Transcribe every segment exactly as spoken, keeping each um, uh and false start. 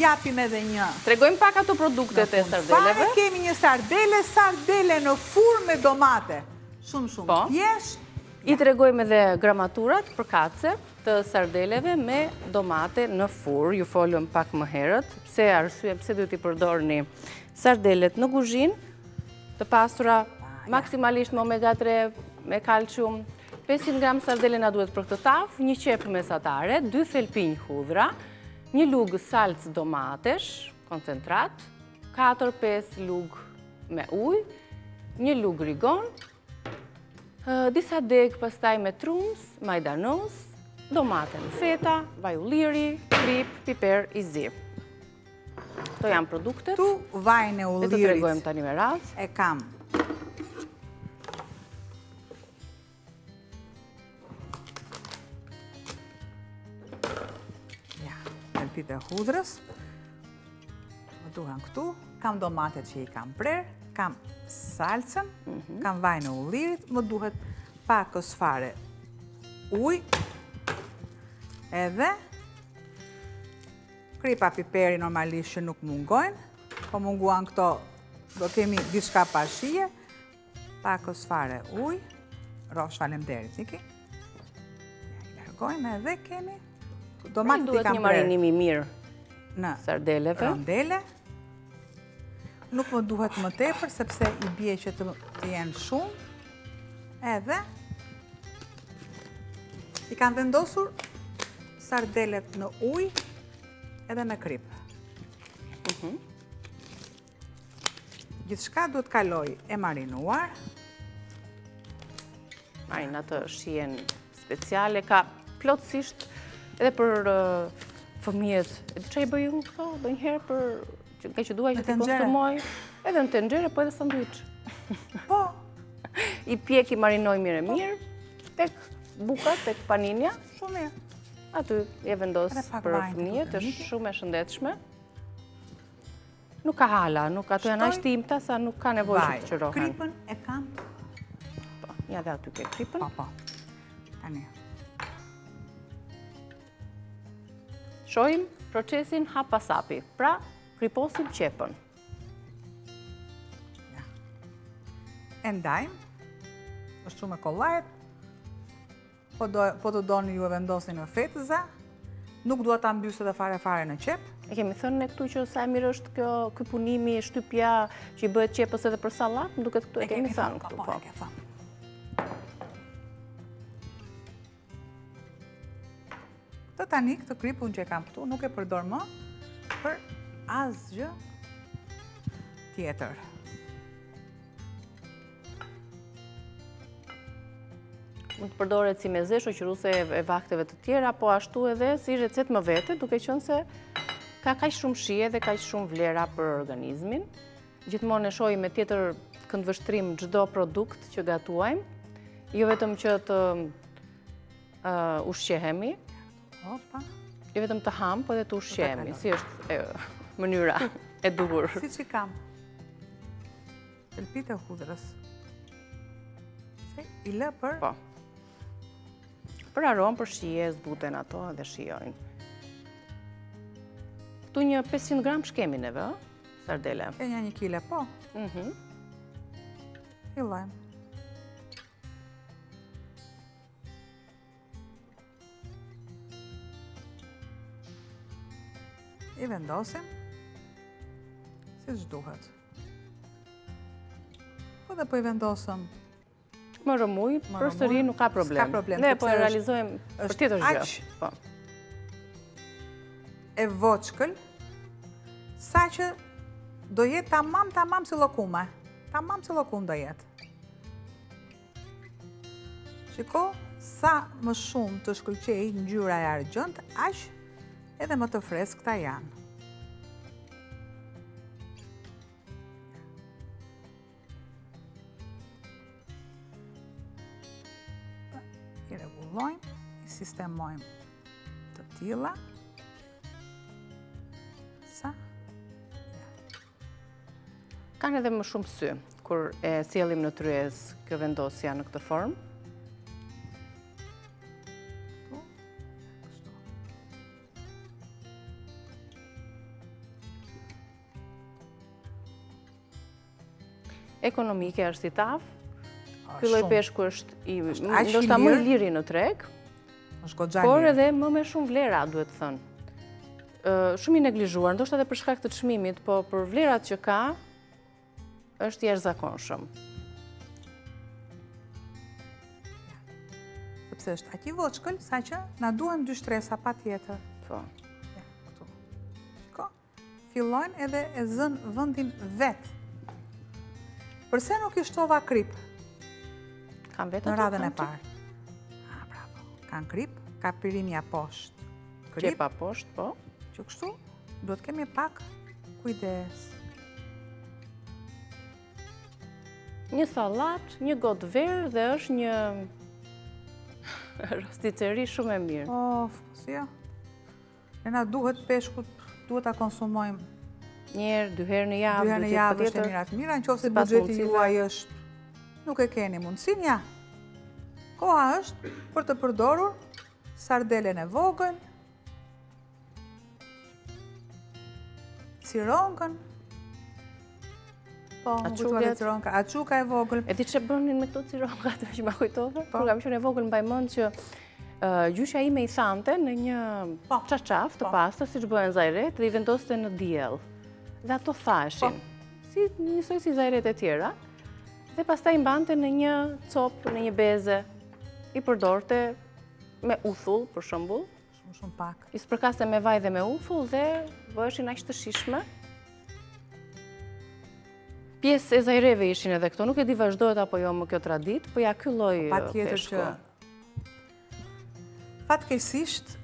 japim edhe një. Tregojmë pak ato produktet e sardeleve. Fare kemi një sardele, sardele në furrë me domate. Shumë, shumë thjesht. I tregojmë edhe gramaturat për kace të sardeleve me domate në furrë. Ju folëm pak më herët. Pse arsye, pse duhet i përdorni sardelet në kuzhinë, të pasura maksimalisht me omega tre, me kalcium. pesëqind gram sardele na duhet për këtë tavë, një qepë mesatare, dy thelpinj hudhra, një lugë salcë domatesh, koncentrat, katër pesë lugë me ujë, një lugë rigon, disa degë pastaj me trumës, majdanoz, domate në feta, vaj ulliri, krip, piper i zi. Këto janë produktet. Tu vajin e ullirit. E të tregojmë tani me radhë. E kam. Ja, thelpit e hudrës. Më duhen këtu. Kam domatet që i kam prerë. Kam salcën, kam vajin e ullirit, më duhet pakës fare ujë, edhe kripa piperi normalisht që nuk mungojnë, po munguan këto, do kemi diçka pa shije, pakës fare ujë, rofsh falemderit, Niki. I largojmë edhe kemi domatet i kam prerë. Duhet një marinimi mirë në sardeleve. Rondele. Nuk më duhet më tepër, sepse i bie që të jenë shumë. Edhe i kam vendosur sardelet në ujë edhe me krip. Gjithçka duhet kaloj e marinuar. Marina të shijen speciale, ka plotësisht edhe për fëmijët. Që i bëju këto, do njëherë për ka që duaj që t'i konsumoj, edhe në tenxhere, po edhe sanduiç. Po. I pjek, i marinoj mirë e mirë, tek buka, tek paninja. Shumë mirë. Aty e vendos për fëmijët, është shumë e shëndetshme. Nuk ka hala, nuk ato janë aq timta sa nuk ka nevojë të qërohen. Kripën e kam. Po, ja dhe aty ke kripën. Po, po. Tani. Shohim procesin hap pas hapi. Pra, kriposim qepën. E ndajmë, është shumë e kollajt, po të doni ju e vendosin në fetëza, nuk duhet ta mbysë dhe fare fare në qep. E kemi thënë ne këtu që sa e mirë është kjo punimi, shtypja që i bëhet qepës edhe për sallat, më duket këtu e kemi thënë këtu. Po, e ke thënë. Të tani, këtë kripun që e kam këtu, nuk e përdor më për asgjë tjetër. Mund të përdoret si meze shoqëruese e vakteve të tjera, po ashtu edhe si recet më vete, duke qenë se ka kaq shumë shije dhe kaq shumë vlera për organizmin. Gjithmonë e shohim me tjetër këndvështrim çdo produkt që gatuajmë, jo vetëm që të uh, ushqehemi, Opa. jo vetëm të ham, po edhe të ushqehemi, si është mënyra e duhur. Si që kam. Thelpit e hudrës. I lë për? Po. Për aromë, për shije, zbuten ato dhe shijojnë. Këtu një pesëqind gram shkemi neve, sardele. E një një kile, po. Fillojmë. I vendosim si që duhet. Po dhe po i vendosëm më rëmuj, për sëri nuk ka problem. Ska problem. Ne po e realizojmë për tjetër gjë. E voçkël, sa që do jetë tamam, tamam si lokume. Tamam si lokum do jetë. Shiko, sa më shumë të shkëlqej ngjyra e argjënt, aq edhe më të freskëta janë. I rregullojmë, i sistemojmë të tilla. Sa? Kanë edhe më shumë sy, kur e sjellim në tryez kjo vendosja në këtë formë. ekonomike, është i tafë. Ky lloj peshku është i aq i ndoshta më i lirë. liri në treg, Është goxha por lirë. edhe më me shumë vlera, duhet të thënë. Ë, Shumë i neglizhuar, ndoshta edhe për shkak të çmimit, po për vlerat që ka, është i jashtëzakonshëm. Sepse është aq i voçkël saqë na duhen dy shtresa patjetër. Po. Ja, këtu. Shiko, fillojnë edhe e zën vendin vet. Përse nuk i shtova krip Kam vetë në ato, radhën e kam parë? Ah, bravo. Kanë krip, ka pirimja poshtë. që- Krip, Qepa poshtë, po. që kështu, duhet kemi pak kujdes. Një sallat, një gotë verë dhe është një rosticeri shumë e mirë. Of, si jo. Ne na duhet peshkut, duhet ta konsumojmë Një herë, dy herë në javë, dy herë në dy javë është e patjetër. mirat mira, në qoftë se Sipas buxheti mundësive. juaj është, nuk e keni mundësin, ja. Koha është për të përdorur sardelen e vogël, cirongën, po, më kujtuar Açuket. cironka, açuka e vogël, E di që bënin me këto cironkat që ma kujtove? Por kam qenë e vogël mbaj mend që uh, gjyshja ime i thante në një Po. çarçaf të Po. pastër, siç bëhen zajret, dhe i vendoste në diell. Dhe ato thashin, si njësoj si zajret e tjera, dhe pastaj i mbante në një copë, në një beze, i përdorte me uthull, për shembull, shumë shumë pak. i spërkaste me vaj dhe me uthull dhe bëheshin aq të shishme. Pjesë e zajreve ishin edhe këto, nuk e di vazhdohet apo jo më kjo tradit, po ja ky lloj Pa tjetër peshku. që fatkeqësisht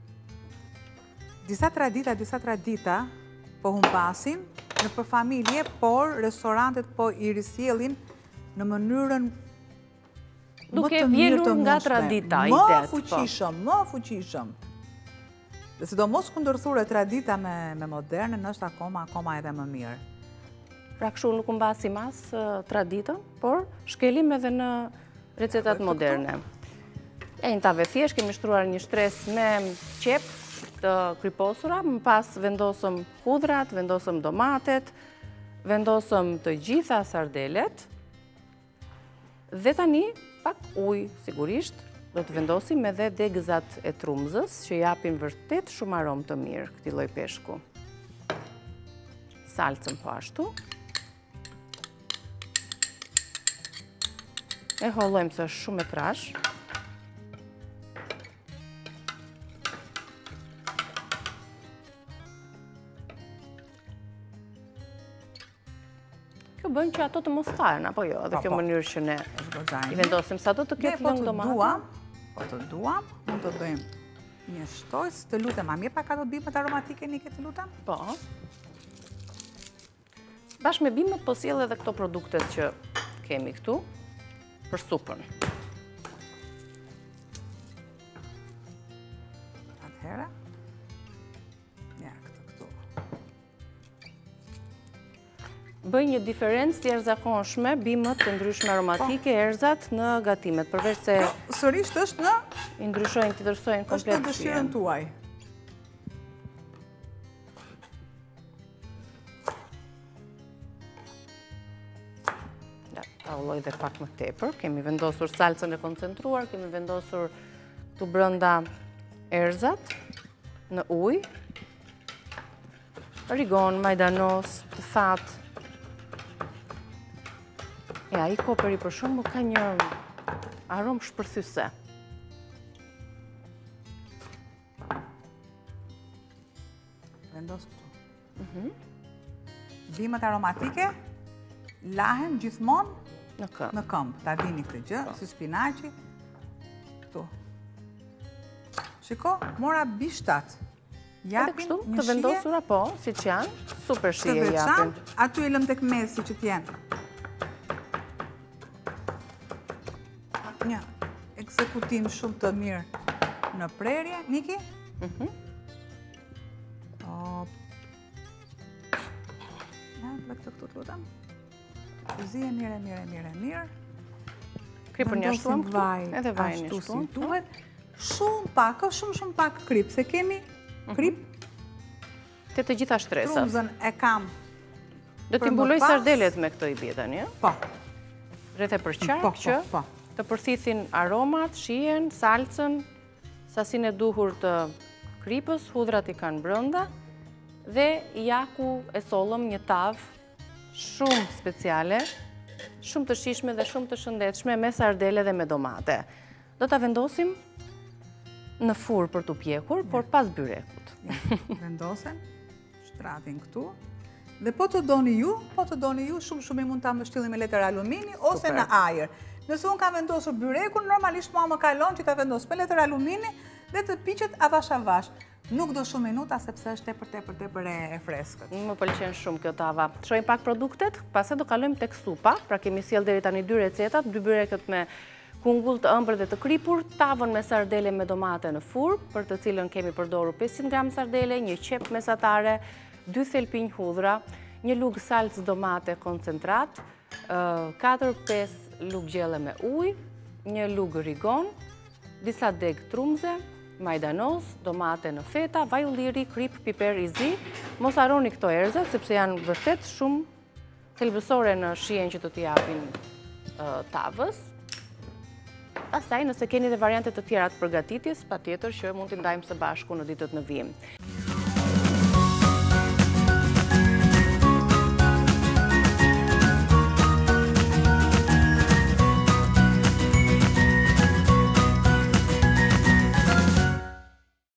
disa tradita, disa tradita po humbasin në për familje, por restorantet po i risjellin në mënyrën Duke më të mirë vjelur të nga mundshme. tradita, i Më det, po. fuqishëm, më fuqishëm. Dhe sidomos kundërthurë tradita me, me modernën është akoma, akoma edhe më mirë. Pra kështu nuk humbasi mas uh, traditën, por shkelim edhe në recetat Këtu? moderne. E një tave thjesht, kemi shtruar një shtres me qep të kryposura, më pas vendosëm hudrat, vendosëm domatet, vendosëm të gjitha sardelet, dhe tani pak ujë, sigurisht, do të vendosim edhe degëzat e trumzës, që japin vërtet shumë aromë të mirë këtij lloj peshku. Salcën po ashtu. E hollojmë se është shumë e trash. Kjo bën që ato të mos thahen, apo jo? Edhe Po, kjo po. mënyrë që ne Është goxha e i mirë. vendosim sa do të Ne ketë po lëng të domate. duam, po të duam, mund të bëjmë një shtojës, të lutem, a mirë pak ato bimët aromatike Nike, të lutem? Po. Bashkë me bimët po sjell edhe këto produktet që kemi këtu për supën. Atëherë, ja, këtë këtu. Bëj një diferencë të jashtëzakonshme bimët të ndryshme aromatike, erzat në gatimet, përveç se Kjo, sërisht është në, i ndryshojnë, të ndryshojnë është komplet në dëshirën tuaj. Ja, ta ulloj dhe pak më tepër. Kemi vendosur salcën e koncentruar, kemi vendosur këtu brenda erzat në ujë, origon, majdanos, të fat. Ja, i koperi për shumë ka një aromë shpërthyse. Vendos këtu. Bimët aromatike lahen gjithmonë Në kë. në këmbë. Ta dini këtë gjë, si spinaci. Këtu. Shiko, mora bishtat. Edhe Japin kështu, një të shije vendosura po, si që janë, super të shije japin. veçantë, aty e lëm tek mes si që t'jenë. Një ekzekutim shumë të mirë në prerje, Niki? Mhm. O, ja, dhe këtë këtu të lutem. Zije mire, mire, mire, mire. Kripën një ashtuam Vendosim këtu, vaj edhe vaj një ashtu si ashtuam. duhet. Shumë pak, o shumë shumë pak krip, se kemi krip, Të të gjitha shtresat. trumzën e kam Do t'i mbuloj sardelet me këto i bie tani, ë? Po. Rreth e përqark Po, që po, po. të përthithin aromat, shihen, salcën, sasinë e duhur të kripës, hudrat i kanë brenda dhe ja ku e sollëm një tavë shumë speciale, shumë të shijshme dhe shumë të shëndetshme me sardele dhe me domate. Do ta vendosim në furrë për t'u pjekur, por pas byrekut. Vendosen, shtratin këtu. Dhe po të doni ju, po të doni ju, shumë shumë i mund ta mbështillim me letër alumini ose në ajër. Nëse unë kam vendosur byrekun, normalisht mua më kalon që ta vendos me letër alumini dhe të piqet avash avash. Nuk do shumë minuta sepse është tepër tepër tepër e freskët. Më pëlqen shumë kjo tava. Shohim pak produktet, pastaj do kalojmë tek supa. Pra kemi sjell deri tani dy recetat, dy byreket me kungull të ëmbël dhe të kripur, tavën me sardele me domate në furrë, për të cilën kemi përdorur pesëqind gram sardele, një qep mesatare, dy thelpinj hudhra, një lugë salcë domate koncentrat, katër pesë lugë gjelle me ujë, një lugë rigon, disa deg trumze, majdanoz, domate në feta, vaj ulliri, krip, piper i zi. Mos harroni këto erëzat, sepse janë vërtet shumë thelbësore në shijen që do t'i japin tavës. Pastaj, nëse keni dhe variante të tjera të përgatitjes, patjetër që mund t'i ndajmë së bashku në ditët në vijim.